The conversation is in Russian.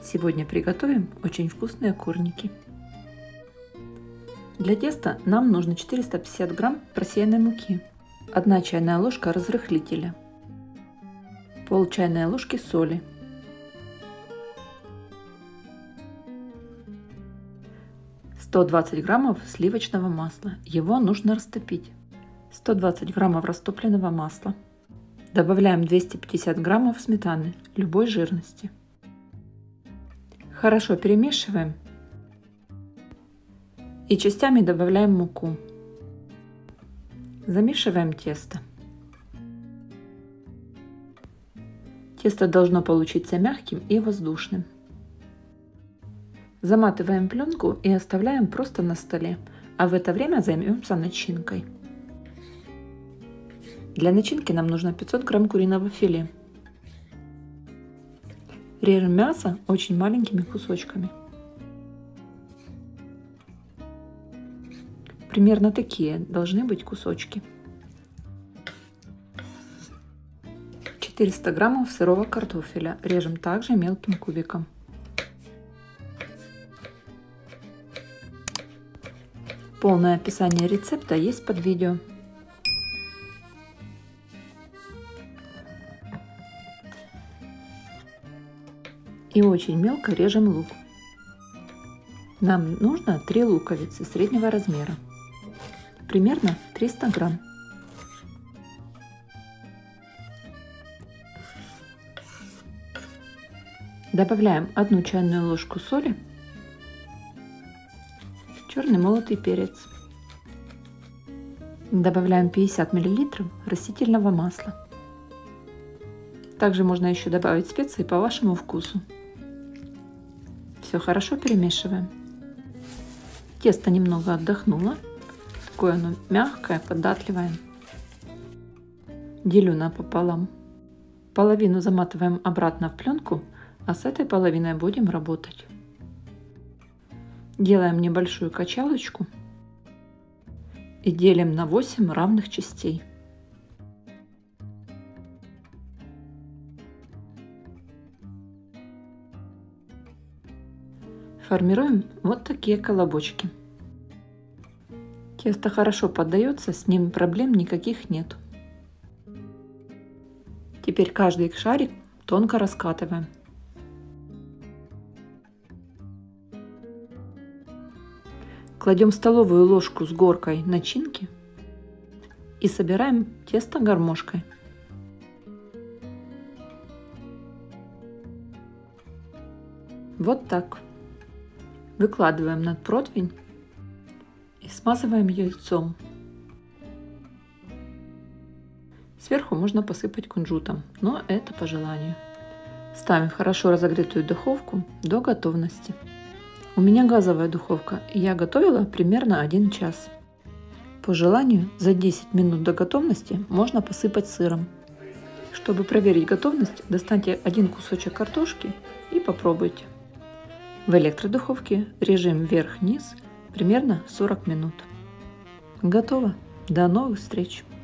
Сегодня приготовим очень вкусные корники. Для теста нам нужно 450 грамм просеянной муки, 1 чайная ложка разрыхлителя, пол чайной ложки соли, – 120 граммов сливочного масла. Его нужно растопить. 120 граммов растопленного масла. Добавляем 250 граммов сметаны любой жирности. Хорошо перемешиваем и частями добавляем муку. Замешиваем тесто. Тесто должно получиться мягким и воздушным. Заматываем пленку и оставляем просто на столе, а в это время займемся начинкой. Для начинки нам нужно 500 грамм куриного филе. Режем мясо очень маленькими кусочками. Примерно такие должны быть кусочки. 400 граммов сырого картофеля режем также мелким кубиком. Полное описание рецепта есть под видео. И очень мелко режем лук. Нам нужно 3 луковицы среднего размера, примерно 300 грамм. Добавляем 1 чайную ложку соли, черный молотый перец. Добавляем 50 мл растительного масла. Также можно еще добавить специи по вашему вкусу. Все хорошо перемешиваем. Тесто немного отдохнуло. Такое оно мягкое, податливое. Делю напополам. Половину заматываем обратно в пленку, а с этой половиной будем работать. Делаем небольшую качалочку и делим на 8 равных частей. Формируем вот такие колобочки. Тесто хорошо поддается, с ним проблем никаких нет. Теперь каждый шарик тонко раскатываем. Кладем столовую ложку с горкой начинки и собираем тесто гармошкой. Вот так. Выкладываем над противень и смазываем яйцом. Сверху можно посыпать кунжутом, но это по желанию. Ставим в хорошо разогретую духовку до готовности. У меня газовая духовка, и я готовила примерно 1 час. По желанию за 10 минут до готовности можно посыпать сыром. Чтобы проверить готовность, достаньте 1 кусочек картошки и попробуйте. В электродуховке режим вверх-вниз примерно 40 минут. Готово. До новых встреч!